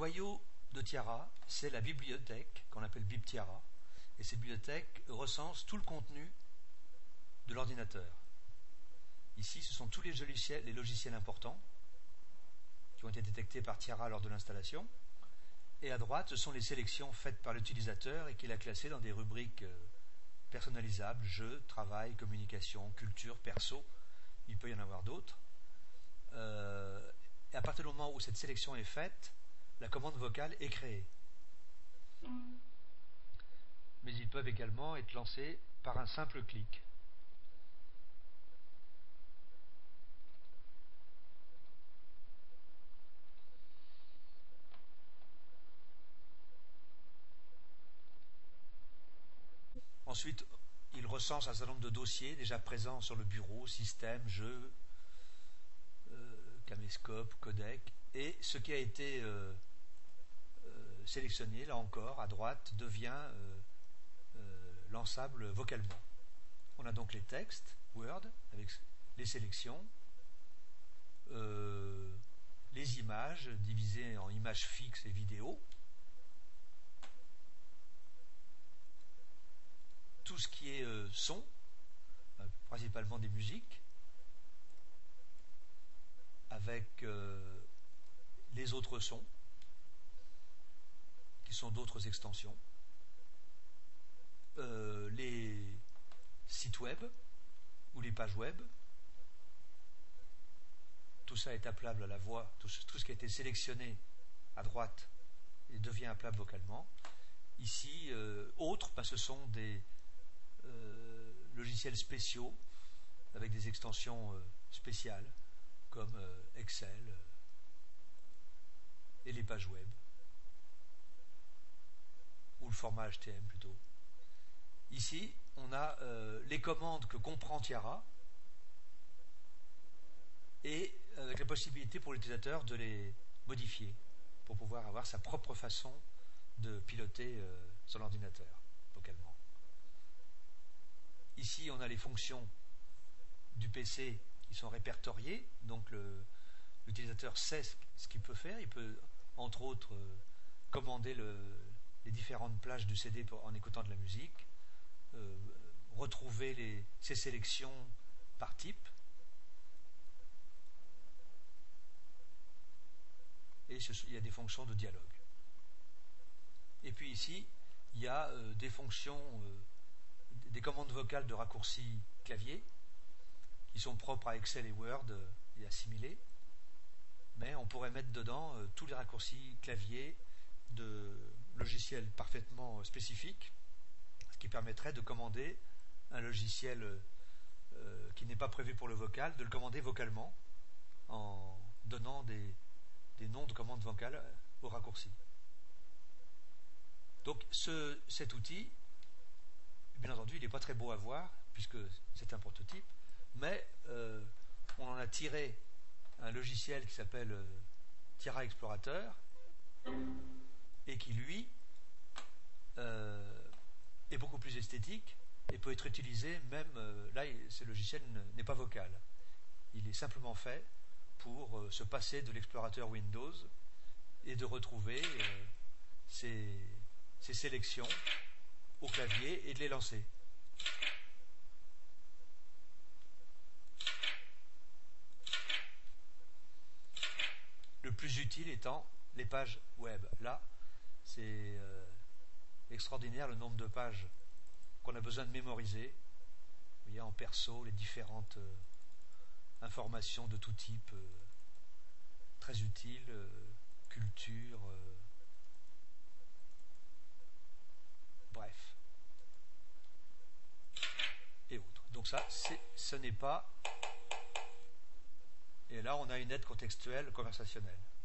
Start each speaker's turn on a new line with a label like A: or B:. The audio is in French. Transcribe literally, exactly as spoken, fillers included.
A: noyau de Tiara, c'est la bibliothèque qu'on appelle BibTiara, et cette bibliothèque recense tout le contenu de l'ordinateur. Ici, ce sont tous les logiciels, les logiciels importants qui ont été détectés par Tiara lors de l'installation, et à droite, ce sont les sélections faites par l'utilisateur et qu'il a classées dans des rubriques personnalisables, jeux, travail, communication, culture, perso. Il peut y en avoir d'autres. Euh, et à partir du moment où cette sélection est faite, la commande vocale est créée. Mais ils peuvent également être lancés par un simple clic. Ensuite, il recense un certain nombre de dossiers déjà présents sur le bureau, système, jeux, euh, caméscope, codec, et ce qui a été euh, euh, sélectionné, là encore, à droite, devient euh, euh, lançable vocalement. On a donc les textes, Word, avec les sélections, euh, les images, divisées en images fixes et vidéos, tout ce qui est euh, son, euh, principalement des musiques, avec euh, les autres sons, qui sont d'autres extensions, euh, les sites web ou les pages web. Tout ça est appelable à la voix, tout ce, tout ce qui a été sélectionné à droite et devient appelable vocalement. Ici, euh, autres, ben, ce sont des Euh, logiciels spéciaux avec des extensions euh, spéciales comme euh, Excel euh, et les pages web ou le format H T M plutôt. Ici, on a euh, les commandes que comprend Tiara et avec la possibilité pour l'utilisateur de les modifier pour pouvoir avoir sa propre façon de piloter euh, son ordinateur localement. Ici, on a les fonctions du P C qui sont répertoriées, donc le, l'utilisateur sait ce, ce qu'il peut faire. Il peut, entre autres, euh, commander le, les différentes plages du C D pour, en écoutant de la musique, euh, retrouver les, ses sélections par type, et ce, il y a des fonctions de dialogue. Et puis ici, il y a euh, des fonctions... Euh, des commandes vocales de raccourcis clavier qui sont propres à Excel et Word et assimilés, mais on pourrait mettre dedans euh, tous les raccourcis clavier de logiciels parfaitement spécifiques, ce qui permettrait de commander un logiciel euh, qui n'est pas prévu pour le vocal, de le commander vocalement en donnant des, des noms de commandes vocales aux raccourcis. Donc ce, cet outil, bien entendu, il n'est pas très beau à voir, puisque c'est un prototype, mais euh, on en a tiré un logiciel qui s'appelle euh, Tiara Explorateur, et qui, lui, euh, est beaucoup plus esthétique, et peut être utilisé même, euh, là, ce logiciel n'est pas vocal. Il est simplement fait pour euh, se passer de l'explorateur Windows, et de retrouver euh, ses, ses sélections au clavier et de les lancer. Le plus utile étant les pages web. Là, c'est euh, extraordinaire le nombre de pages qu'on a besoin de mémoriser. Vous voyez, en perso, les différentes euh, informations de tout type, euh, très utiles, euh, culture, euh, bref, et autres. Donc ça, c'est, ce n'est pas... Et là, on a une aide contextuelle conversationnelle.